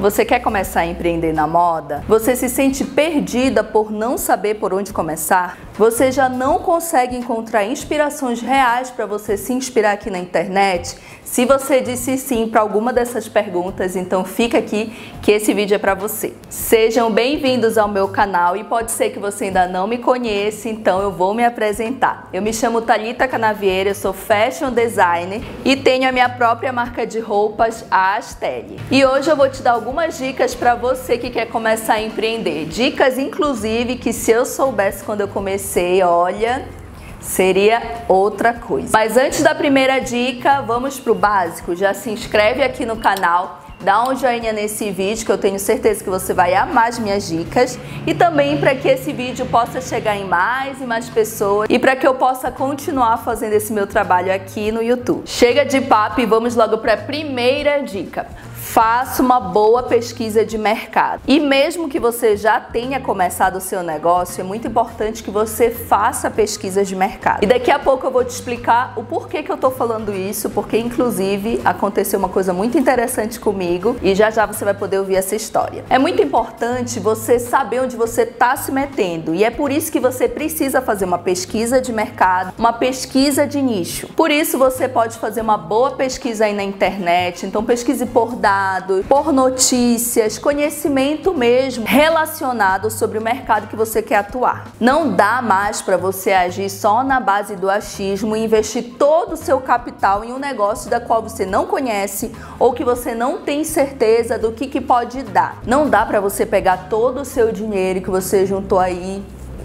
Você quer começar a empreender na moda? Você se sente perdida por não saber por onde começar? Você já não consegue encontrar inspirações reais para você se inspirar aqui na internet? Se você disse sim para alguma dessas perguntas, então fica aqui que esse vídeo é para você. Sejam bem-vindos ao meu canal e pode ser que você ainda não me conheça, então eu vou me apresentar. Eu me chamo Thalita Canavieira, eu sou fashion designer e tenho a minha própria marca de roupas, a Astelle. E hoje eu vou te dar algumas dicas para você que quer começar a empreender. Dicas, inclusive, que se eu soubesse quando eu comecei, olha, seria outra coisa. Mas antes da primeira dica, vamos pro básico. Já se inscreve aqui no canal, dá um joinha nesse vídeo que eu tenho certeza que você vai amar as minhas dicas. E também para que esse vídeo possa chegar em mais e mais pessoas e para que eu possa continuar fazendo esse meu trabalho aqui no YouTube. Chega de papo e vamos logo para a primeira dica. Faça uma boa pesquisa de mercado. E mesmo que você já tenha começado o seu negócio, é muito importante que você faça pesquisas de mercado. E daqui a pouco eu vou te explicar o porquê que eu tô falando isso, porque inclusive aconteceu uma coisa muito interessante comigo e já já você vai poder ouvir essa história. É muito importante você saber onde você tá se metendo e é por isso que você precisa fazer uma pesquisa de mercado, uma pesquisa de nicho. Por isso você pode fazer uma boa pesquisa aí na internet, então pesquise por dados, por notícias, conhecimento mesmo relacionado sobre o mercado que você quer atuar. Não dá mais para você agir só na base do achismo e investir todo o seu capital em um negócio da qual você não conhece ou que você não tem certeza do que pode dar. Não dá para você pegar todo o seu dinheiro que você juntou aí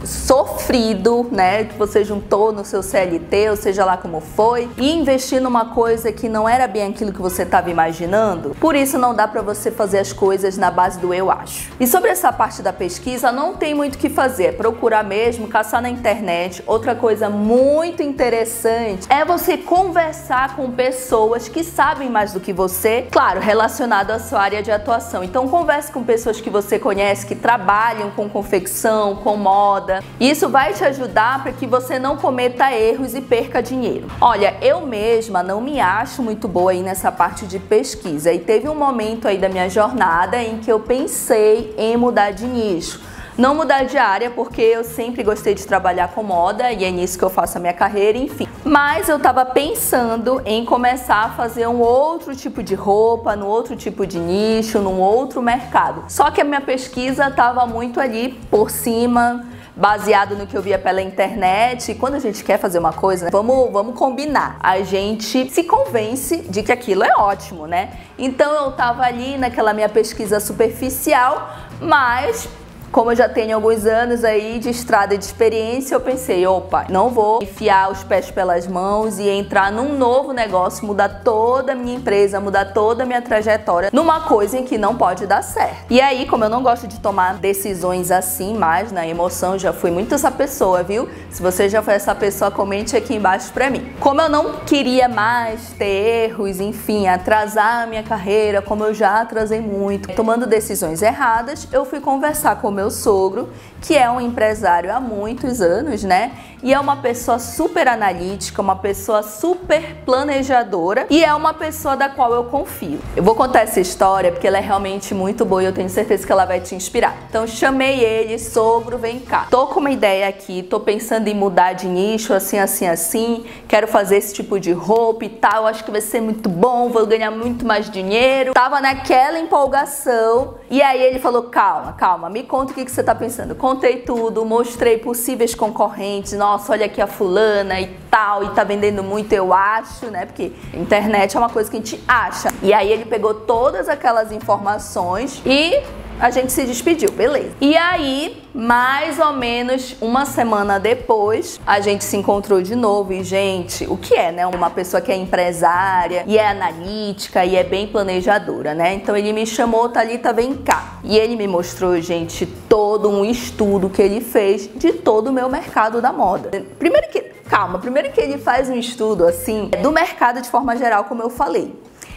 sofrido, né, que você juntou no seu CLT, ou seja lá como foi, e investir numa coisa que não era bem aquilo que você estava imaginando. Por isso não dá para você fazer as coisas na base do eu acho. E sobre essa parte da pesquisa, não tem muito o que fazer, é procurar mesmo, caçar na internet. Outra coisa muito interessante é você conversar com pessoas que sabem mais do que você, claro, relacionado à sua área de atuação. Então converse com pessoas que você conhece, que trabalham com confecção, com moda. Isso vai te ajudar para que você não cometa erros e perca dinheiro. Olha, eu mesma não me acho muito boa aí nessa parte de pesquisa e teve um momento aí da minha jornada em que eu pensei em mudar de nicho. Não mudar de área, porque eu sempre gostei de trabalhar com moda e é nisso que eu faço a minha carreira, enfim. Mas eu tava pensando em começar a fazer um outro tipo de roupa, num outro tipo de nicho, num outro mercado. Só que a minha pesquisa tava muito ali por cima, baseado no que eu via pela internet. E quando a gente quer fazer uma coisa, né, vamos combinar. A gente se convence de que aquilo é ótimo, né? Então eu tava ali naquela minha pesquisa superficial, mas como eu já tenho alguns anos aí de estrada e de experiência, eu pensei, opa, não vou enfiar os pés pelas mãos e entrar num novo negócio, mudar toda a minha empresa, mudar toda a minha trajetória numa coisa em que não pode dar certo. E aí, como eu não gosto de tomar decisões assim, mais na emoção, já fui muito essa pessoa, viu? Se você já foi essa pessoa, comente aqui embaixo pra mim. Como eu não queria mais ter erros, enfim, atrasar a minha carreira, como eu já atrasei muito, tomando decisões erradas, eu fui conversar com meu sogro, que é um empresário há muitos anos, né? E é uma pessoa super analítica, uma pessoa super planejadora e é uma pessoa da qual eu confio. Eu vou contar essa história porque ela é realmente muito boa e eu tenho certeza que ela vai te inspirar. Então chamei ele, sogro, vem cá. Tô com uma ideia aqui, tô pensando em mudar de nicho, assim, quero fazer esse tipo de roupa e tal, acho que vai ser muito bom, vou ganhar muito mais dinheiro. Tava naquela empolgação e aí ele falou, calma, me conta o que você tá pensando. Contei tudo, mostrei possíveis concorrentes, nossa, olha aqui a fulana e tal, e tá vendendo muito, eu acho, né? Porque internet é uma coisa que a gente acha. E aí ele pegou todas aquelas informações e a gente se despediu, beleza. E aí, mais ou menos uma semana depois, a gente se encontrou de novo e, gente, o que é, né? Uma pessoa que é empresária e é analítica e é bem planejadora, né? Então ele me chamou, Thalita, vem cá. E ele me mostrou, gente, todo um estudo que ele fez de todo o meu mercado da moda. Primeiro que ele faz um estudo, assim, do mercado de forma geral, como eu falei.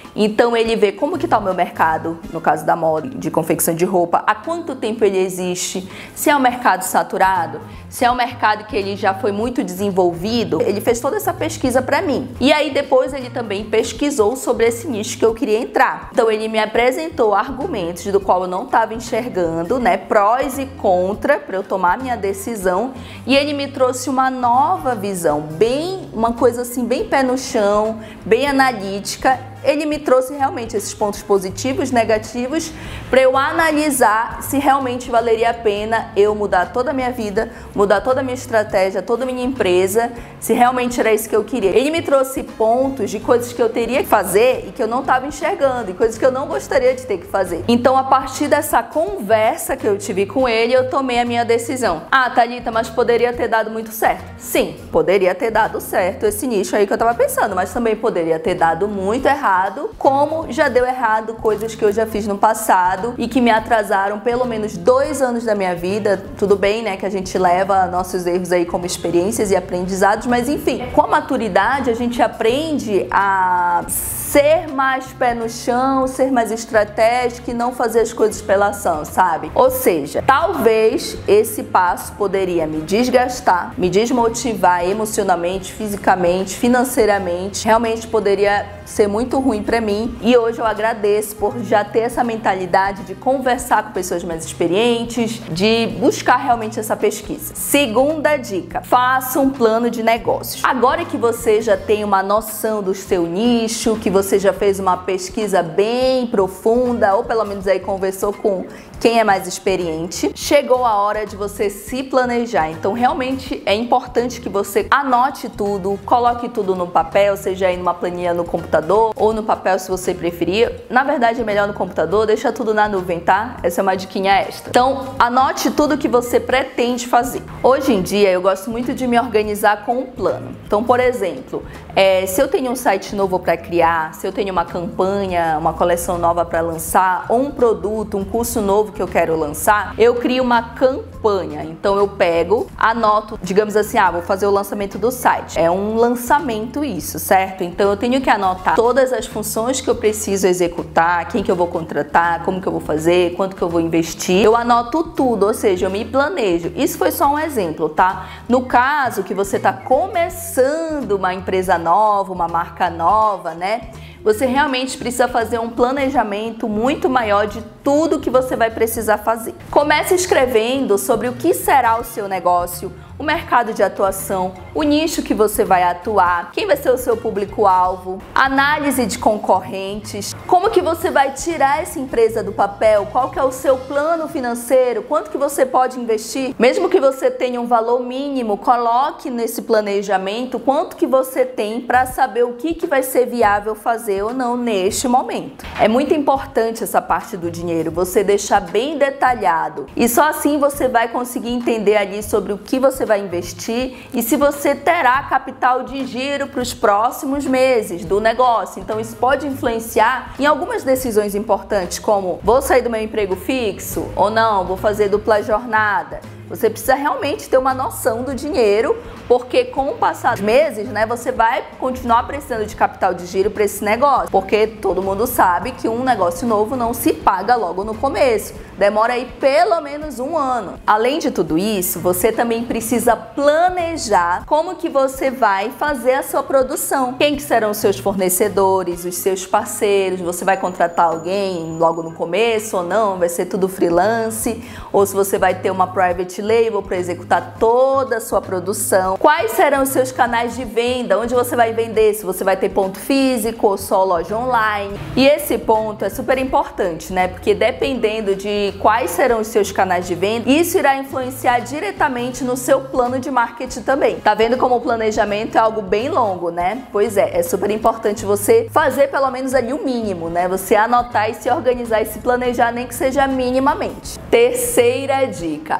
Então ele vê como que tá o meu mercado, no caso da moda, de confecção de roupa, há quanto tempo ele existe, se é um mercado saturado, se é um mercado que ele já foi muito desenvolvido. Ele fez toda essa pesquisa para mim. E aí depois ele também pesquisou sobre esse nicho que eu queria entrar. Então ele me apresentou argumentos do qual eu não estava enxergando, né, prós e contra para eu tomar minha decisão, e ele me trouxe uma nova visão, uma coisa assim bem pé no chão, bem analítica. Ele me trouxe realmente esses pontos positivos, negativos, para eu analisar se realmente valeria a pena eu mudar toda a minha vida, mudar toda a minha estratégia, toda a minha empresa, se realmente era isso que eu queria. Ele me trouxe pontos de coisas que eu teria que fazer e que eu não estava enxergando, e coisas que eu não gostaria de ter que fazer. Então, a partir dessa conversa que eu tive com ele, eu tomei a minha decisão. Ah, Thalita, mas poderia ter dado muito certo. Sim, poderia ter dado certo esse nicho aí que eu estava pensando, mas também poderia ter dado muito errado, como já deu errado coisas que eu já fiz no passado e que me atrasaram pelo menos 2 anos da minha vida. Tudo bem, né, que a gente leva nossos erros aí como experiências e aprendizados, mas enfim, com a maturidade a gente aprende a ser mais pé no chão, ser mais estratégico e não fazer as coisas pela ação, sabe? Ou seja, talvez esse passo poderia me desgastar, me desmotivar emocionalmente, fisicamente, financeiramente, realmente poderia ser muito ruim para mim, e hoje eu agradeço por já ter essa mentalidade de conversar com pessoas mais experientes, de buscar realmente essa pesquisa. Segunda dica: faça um plano de negócios. Agora que você já tem uma noção do seu nicho, que você já fez uma pesquisa bem profunda, ou pelo menos aí conversou com quem é mais experiente, chegou a hora de você se planejar. Então realmente é importante que você anote tudo, coloque tudo no papel, seja aí numa planilha no computador ou no papel se você preferir. Na verdade é melhor no computador, deixa tudo na nuvem, tá? Essa é uma diquinha extra. Então anote tudo que você pretende fazer. Hoje em dia eu gosto muito de me organizar com um plano. Então, por exemplo, se eu tenho um site novo para criar, se eu tenho uma campanha, uma coleção nova para lançar, ou um produto, um curso novo que eu quero lançar, eu crio uma campanha. Então eu pego, anoto, digamos assim, vou fazer o lançamento do site. É um lançamento isso, certo? Então eu tenho que anotar todas as funções que eu preciso executar, quem que eu vou contratar, como que eu vou fazer, quanto que eu vou investir. Eu anoto tudo, ou seja, eu me planejo. Isso foi só um exemplo, tá? No caso que você está começando uma empresa nova, uma marca nova, né? Você realmente precisa fazer um planejamento muito maior de tudo que você vai precisar fazer. Comece escrevendo sobre o que será o seu negócio, o mercado de atuação, o nicho que você vai atuar, quem vai ser o seu público-alvo, análise de concorrentes, como que você vai tirar essa empresa do papel, qual que é o seu plano financeiro, quanto que você pode investir. Mesmo que você tenha um valor mínimo, coloque nesse planejamento quanto que você tem para saber o que vai ser viável fazer ou não neste momento. É muito importante essa parte do dinheiro, você deixar bem detalhado, e só assim você vai conseguir entender ali sobre o que você vai investir e se você terá capital de giro para os próximos meses do negócio. Então isso pode influenciar em algumas decisões importantes, como vou sair do meu emprego fixo ou não, vou fazer dupla jornada. Você precisa realmente ter uma noção do dinheiro, porque com o passar dos meses, né, você vai continuar precisando de capital de giro para esse negócio, porque todo mundo sabe que um negócio novo não se paga logo no começo, demora aí pelo menos 1 ano. Além de tudo isso, você também precisa planejar como que você vai fazer a sua produção, quem que serão os seus fornecedores, os seus parceiros, você vai contratar alguém logo no começo ou não, vai ser tudo freelance, ou se você vai ter uma private label para executar toda a sua produção. Quais serão os seus canais de venda? Onde você vai vender? Se você vai ter ponto físico ou só loja online. E esse ponto é super importante, né? Porque dependendo de quais serão os seus canais de venda, isso irá influenciar diretamente no seu plano de marketing também. Tá vendo como o planejamento é algo bem longo, né? Pois é super importante você fazer pelo menos ali o mínimo, né? Você anotar e se organizar e se planejar, nem que seja minimamente. Terceira dica: aprenda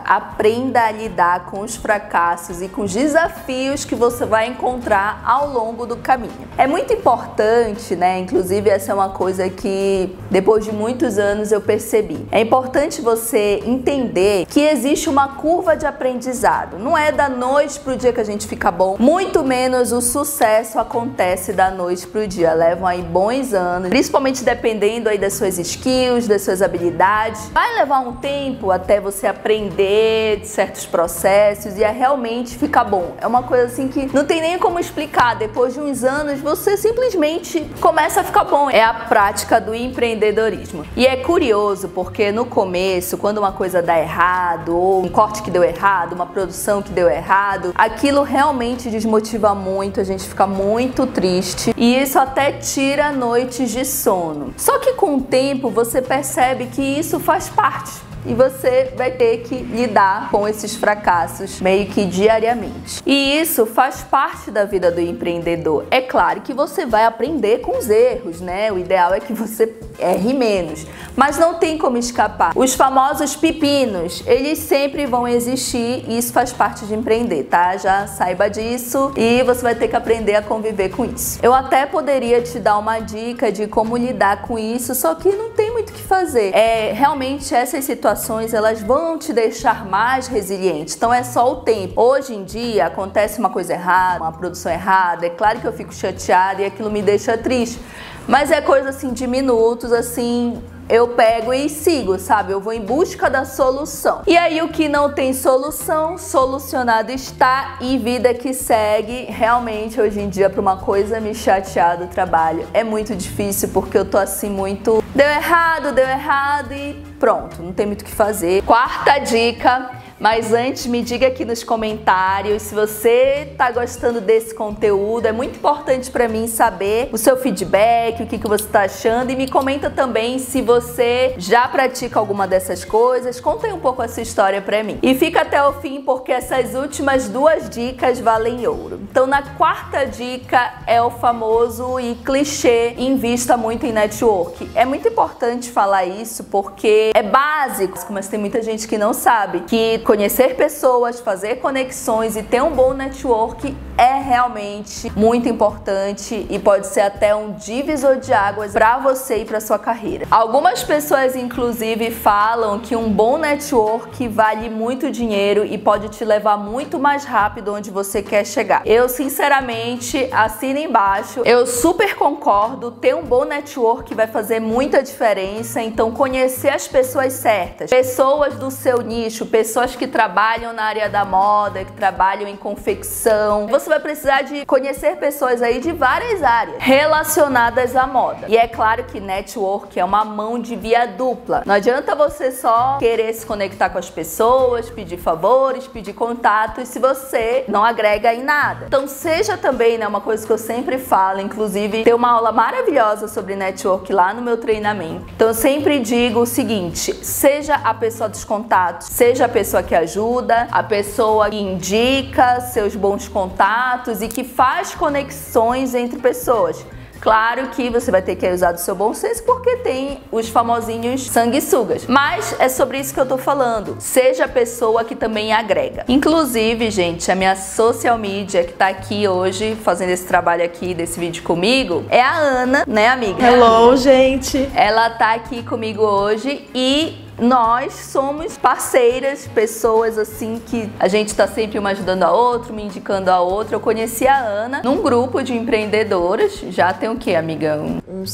aprenda a lidar com os fracassos e com os desafios que você vai encontrar ao longo do caminho. É muito importante, né? Inclusive essa é uma coisa que depois de muitos anos eu percebi. É importante você entender que existe uma curva de aprendizado. Não é da noite pro dia que a gente fica bom, muito menos o sucesso acontece da noite pro dia. Levam aí bons anos, principalmente dependendo aí das suas skills, das suas habilidades. Vai levar um tempo até você aprender certos processos e a realmente ficar bom. É uma coisa assim que não tem nem como explicar. Depois de uns anos você simplesmente começa a ficar bom. É a prática do empreendedorismo. E é curioso porque no começo, quando uma coisa dá errado, ou um corte que deu errado, uma produção que deu errado, aquilo realmente desmotiva muito, a gente fica muito triste e isso até tira noites de sono. Só que com o tempo você percebe que isso faz parte. E você vai ter que lidar com esses fracassos meio que diariamente. E isso faz parte da vida do empreendedor. É claro que você vai aprender com os erros, né? O ideal é que você erre menos, mas não tem como escapar. Os famosos pepinos, eles sempre vão existir e isso faz parte de empreender, tá? Já saiba disso e você vai ter que aprender a conviver com isso. Eu até poderia te dar uma dica de como lidar com isso, só que não tem muito o que fazer. Realmente essas situações elas vão te deixar mais resiliente, então é só o tempo. Hoje em dia acontece uma coisa errada, uma produção errada, é claro que eu fico chateada e aquilo me deixa triste, mas é coisa assim de minutos, assim, eu pego e sigo, sabe? Eu vou em busca da solução. E aí o que não tem solução, solucionado está e vida que segue. Realmente hoje em dia para uma coisa me chatear do trabalho é muito difícil porque eu tô assim muito... Deu errado e pronto, não tem muito o que fazer. Quarta dica. Mas antes, me diga aqui nos comentários se você tá gostando desse conteúdo. É muito importante para mim saber o seu feedback, o que você tá achando. E me comenta também se você já pratica alguma dessas coisas. Conta aí um pouco essa história para mim. E fica até o fim porque essas últimas 2 dicas valem ouro. Então, na quarta dica é o famoso e clichê: invista muito em network. É muito importante falar isso porque é básico, mas tem muita gente que não sabe que conhecer pessoas, fazer conexões e ter um bom network é realmente muito importante e pode ser até um divisor de águas para você e para sua carreira. Algumas pessoas inclusive falam que um bom network vale muito dinheiro e pode te levar muito mais rápido onde você quer chegar. Eu sinceramente assino embaixo, eu super concordo, ter um bom network vai fazer muita diferença, então conhecer as pessoas certas, pessoas do seu nicho, pessoas que trabalham na área da moda, que trabalham em confecção. Você vai precisar de conhecer pessoas aí de várias áreas relacionadas à moda. E é claro que network é uma mão de via dupla. Não adianta você só querer se conectar com as pessoas, pedir favores, pedir contatos, se você não agrega em nada. Então seja também, né, uma coisa que eu sempre falo, inclusive tem uma aula maravilhosa sobre network lá no meu treinamento. Então eu sempre digo o seguinte: seja a pessoa dos contatos, seja a pessoa que ajuda, a pessoa que indica seus bons contatos e que faz conexões entre pessoas. Claro que você vai ter que usar do seu bom senso porque tem os famosinhos sanguessugas. Mas é sobre isso que eu tô falando. Seja a pessoa que também agrega. Inclusive, gente, a minha social media que tá aqui hoje, fazendo esse trabalho aqui, desse vídeo comigo, é a Ana, né, amiga? Hello, gente! Ela tá aqui comigo hoje e nós somos parceiras, pessoas assim que a gente tá sempre uma ajudando a outra, me indicando a outra. Eu conheci a Ana num grupo de empreendedoras, já tem o que, amiga? Uns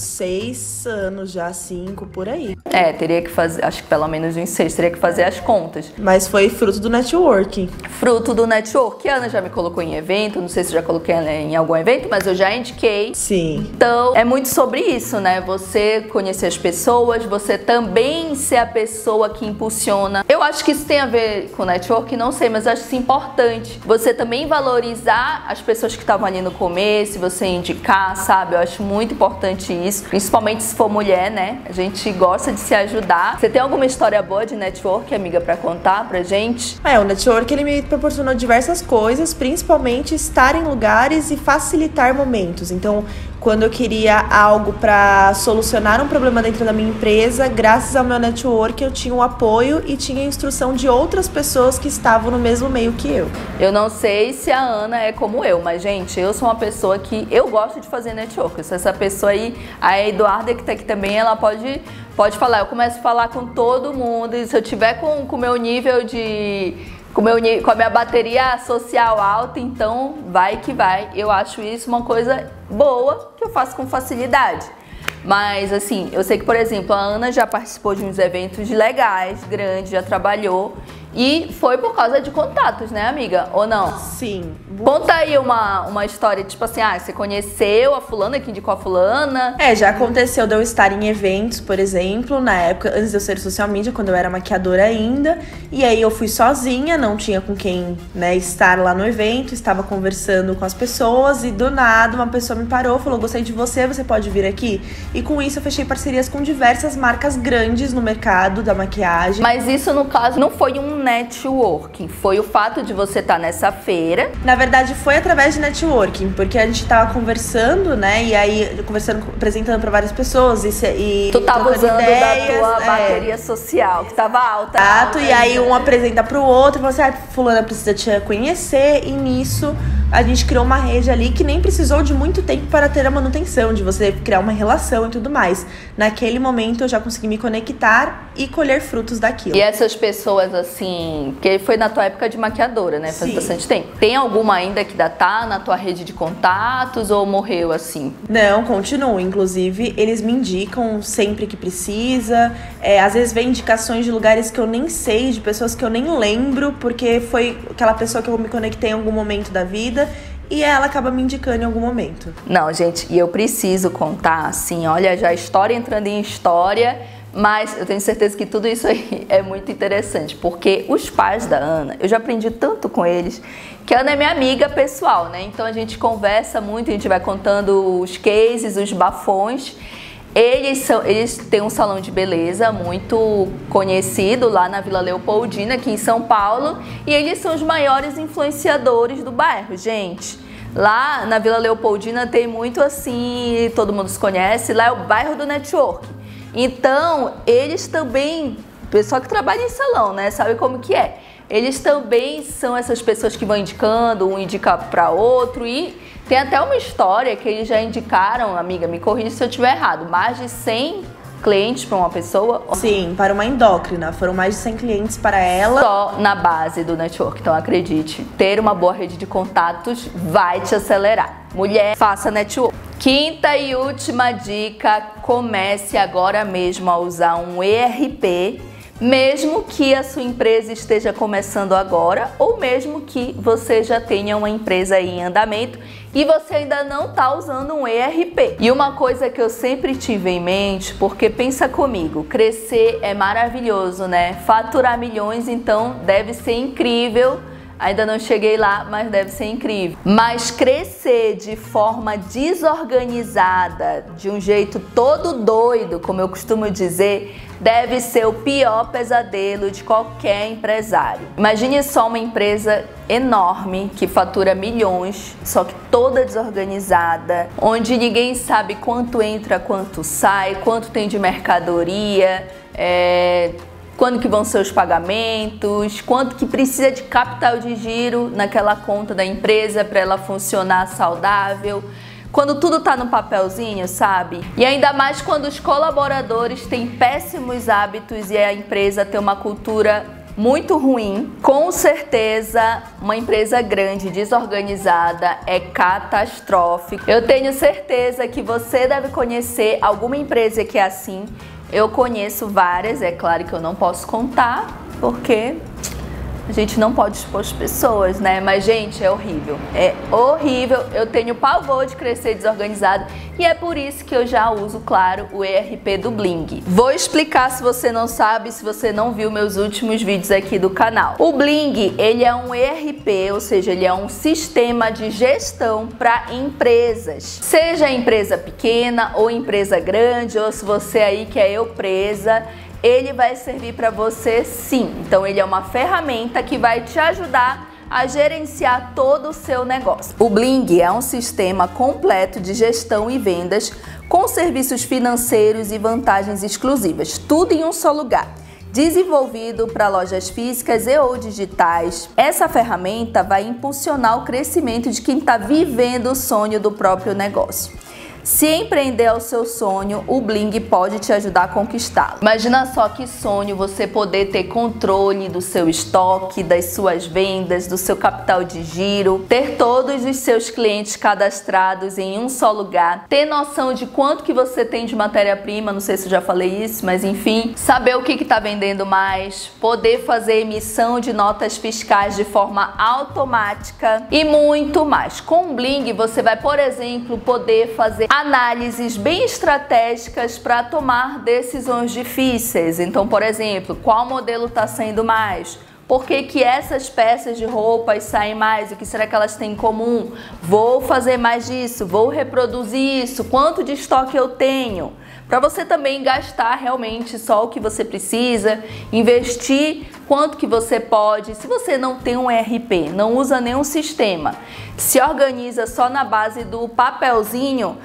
6 anos já, 5, por aí. Teria que fazer, acho que pelo menos uns 6, teria que fazer as contas. Mas foi fruto do networking. Fruto do network. A Ana já me colocou em evento, não sei se já coloquei ela em algum evento, mas eu já indiquei. Sim. Então, é muito sobre isso, né? Você conhecer as pessoas, você também ser a pessoa que impulsiona. Eu acho que isso tem a ver com network, não sei, mas eu acho isso importante. Você também valorizar as pessoas que estavam ali no começo, você indicar, sabe? Eu acho muito importante isso, principalmente se for mulher, né? A gente gosta de se ajudar. Você tem alguma história boa de network, amiga, pra contar pra gente? O network, ele me proporcionou diversas coisas, principalmente estar em lugares e facilitar momentos. Então, quando eu queria algo para solucionar um problema dentro da minha empresa, graças ao meu network eu tinha o apoio e tinha a instrução de outras pessoas que estavam no mesmo meio que eu. Eu não sei se a Ana é como eu, mas gente, eu sou uma pessoa que eu gosto de fazer network. Se essa pessoa aí, a Eduarda que tá aqui também, ela pode falar. Eu começo a falar com todo mundo e se eu tiver com o meu nível com a minha bateria social alta, então vai que vai. Eu acho isso uma coisa boa que eu faço com facilidade. Mas assim, eu sei que, por exemplo, a Ana já participou de uns eventos legais, grandes, já trabalhou. E foi por causa de contatos, né, amiga? Ou não? Sim. Conta aí uma história, tipo assim, você conheceu a fulana que indicou a fulana? Já aconteceu de eu estar em eventos, por exemplo, na época, antes de eu ser social media, quando eu era maquiadora ainda. E aí eu fui sozinha, não tinha com quem, né, estar lá no evento, estava conversando com as pessoas e do nada uma pessoa me parou, falou, gostei de você, você pode vir aqui? E com isso eu fechei parcerias com diversas marcas grandes no mercado da maquiagem. Mas isso, no caso, não foi um networking, foi o fato de você estar nessa feira. Na verdade foi através de networking, porque a gente tava conversando, né, e aí conversando, apresentando para várias pessoas e tu tava usando ideias, da tua bateria social, que tava alta. Exato, e aí um apresenta pro outro, e fala assim, fulana precisa te conhecer, e nisso a gente criou uma rede ali que nem precisou de muito tempo para ter a manutenção, de você criar uma relação e tudo mais. Naquele momento eu já consegui me conectar e colher frutos daquilo. E essas pessoas assim, porque foi na tua época de maquiadora, né? Faz Sim. bastante tempo. Tem alguma ainda que ainda tá na tua rede de contatos ou morreu assim? Não, continua. Inclusive, eles me indicam sempre que precisa. Às vezes vem indicações de lugares que eu nem sei, de pessoas que eu nem lembro, porque foi aquela pessoa que eu me conectei em algum momento da vida e ela acaba me indicando em algum momento. Não, gente, e eu preciso contar, assim, olha, já história entrando em história, mas eu tenho certeza que tudo isso aí é muito interessante, porque os pais da Ana, eu já aprendi tanto com eles, que a Ana é minha amiga pessoal, né? Então a gente conversa muito, a gente vai contando os cases, os bafões. Eles têm um salão de beleza muito conhecido lá na Vila Leopoldina, aqui em São Paulo, e eles são os maiores influenciadores do bairro, gente. Lá na Vila Leopoldina tem muito assim, todo mundo se conhece, lá é o bairro do network. Então, eles também, pessoal que trabalha em salão, né, sabe como que é? Eles também são essas pessoas que vão indicando, um indica para outro, e tem até uma história que eles já indicaram, amiga, me corrija se eu estiver errado, mais de 100 clientes para uma pessoa? Sim, para uma endócrina, foram mais de 100 clientes para ela. Só na base do network, então acredite, ter uma boa rede de contatos vai te acelerar. Mulher, faça network. Quinta e última dica, comece agora mesmo a usar um ERP, mesmo que a sua empresa esteja começando agora ou mesmo que você já tenha uma empresa aí em andamento e você ainda não está usando um ERP. E uma coisa que eu sempre tive em mente, porque pensa comigo, crescer é maravilhoso, né? Faturar milhões, então deve ser incrível. Ainda não cheguei lá, mas deve ser incrível. Mas crescer de forma desorganizada, de um jeito todo doido, como eu costumo dizer, deve ser o pior pesadelo de qualquer empresário. Imagine só uma empresa enorme que fatura milhões, só que toda desorganizada, onde ninguém sabe quanto entra, quanto sai, quanto tem de mercadoria, quando que vão ser os pagamentos, quanto que precisa de capital de giro naquela conta da empresa para ela funcionar saudável. Quando tudo tá no papelzinho, sabe? E ainda mais quando os colaboradores têm péssimos hábitos e a empresa tem uma cultura muito ruim. Com certeza, uma empresa grande, desorganizada, é catastrófico. Eu tenho certeza que você deve conhecer alguma empresa que é assim. Eu conheço várias, é claro que eu não posso contar, porque a gente não pode expor as pessoas, né? Mas, gente, é horrível. É horrível. Eu tenho pavor de crescer desorganizado e é por isso que eu já uso, claro, o ERP do Bling. Vou explicar se você não sabe, se você não viu meus últimos vídeos aqui do canal. O Bling, ele é um ERP, ou seja, ele é um sistema de gestão para empresas. Seja empresa pequena ou empresa grande, ou se você aí que é empresa, ele vai servir para você sim. Então ele é uma ferramenta que vai te ajudar a gerenciar todo o seu negócio. O Bling é um sistema completo de gestão e vendas com serviços financeiros e vantagens exclusivas, tudo em um só lugar. Desenvolvido para lojas físicas e ou digitais, essa ferramenta vai impulsionar o crescimento de quem está vivendo o sonho do próprio negócio. Se empreender é o seu sonho, o Bling pode te ajudar a conquistá-lo. Imagina só que sonho você poder ter controle do seu estoque, das suas vendas, do seu capital de giro, ter todos os seus clientes cadastrados em um só lugar, ter noção de quanto que você tem de matéria-prima, não sei se eu já falei isso, mas enfim, saber o que está vendendo mais, poder fazer emissão de notas fiscais de forma automática e muito mais. Com o Bling você vai, por exemplo, poder fazer análises bem estratégicas para tomar decisões difíceis. Então, por exemplo, qual modelo está saindo mais? Por que essas peças de roupas saem mais? O que será que elas têm em comum? Vou fazer mais disso, vou reproduzir isso, quanto de estoque eu tenho? Para você também gastar realmente só o que você precisa, investir quanto que você pode. Se você não tem um ERP, não usa nenhum sistema, se organiza só na base do papelzinho,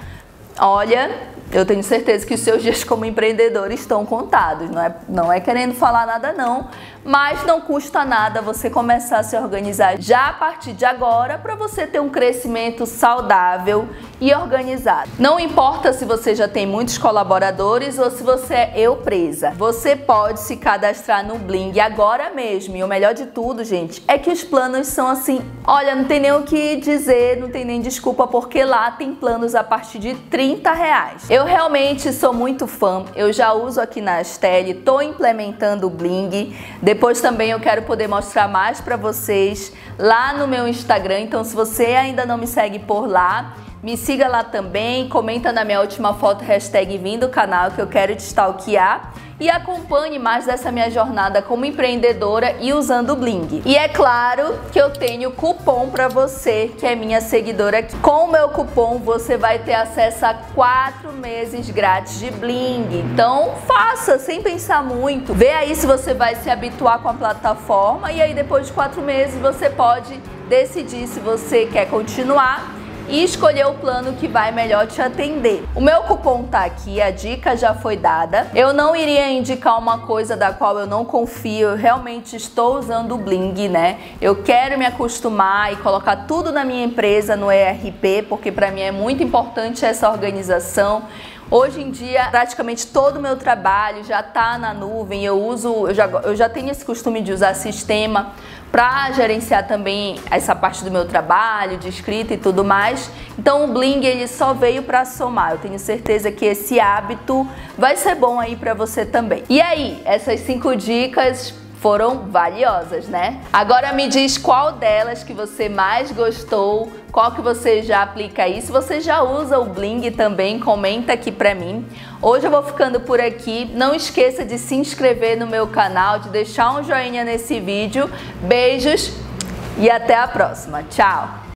olha, eu tenho certeza que os seus dias como empreendedor estão contados. Não é querendo falar nada não, mas não custa nada você começar a se organizar já a partir de agora para você ter um crescimento saudável e organizado. Não importa se você já tem muitos colaboradores ou se você é eu-presa. Você pode se cadastrar no Bling agora mesmo. E o melhor de tudo, gente, é que os planos são assim, olha, não tem nem o que dizer, não tem nem desculpa, porque lá tem planos a partir de R$30. Eu realmente sou muito fã, eu já uso aqui na Asteli, tô implementando o Bling. Depois também eu quero poder mostrar mais para vocês lá no meu Instagram, então se você ainda não me segue por lá, me siga lá também, comenta na minha última foto hashtag vim do canal que eu quero te stalkear e acompanhe mais dessa minha jornada como empreendedora e usando o Bling. E é claro que eu tenho cupom para você que é minha seguidora aqui. Com o meu cupom você vai ter acesso a 4 meses grátis de Bling. Então faça sem pensar muito. Vê aí se você vai se habituar com a plataforma e aí depois de 4 meses você pode decidir se você quer continuar e escolher o plano que vai melhor te atender. O meu cupom tá aqui, a dica já foi dada. Eu não iria indicar uma coisa da qual eu não confio, eu realmente estou usando o Bling, né? Eu quero me acostumar e colocar tudo na minha empresa no ERP, porque para mim é muito importante essa organização. Hoje em dia, praticamente todo o meu trabalho já está na nuvem, eu já tenho esse costume de usar sistema para gerenciar também essa parte do meu trabalho, de escrita e tudo mais. Então o Bling ele só veio para somar. Eu tenho certeza que esse hábito vai ser bom aí para você também. E aí, essas 5 dicas foram valiosas, né? Agora me diz qual delas que você mais gostou, qual que você já aplica aí. Se você já usa o Bling também, comenta aqui pra mim. Hoje eu vou ficando por aqui. Não esqueça de se inscrever no meu canal, de deixar um joinha nesse vídeo. Beijos e até a próxima. Tchau!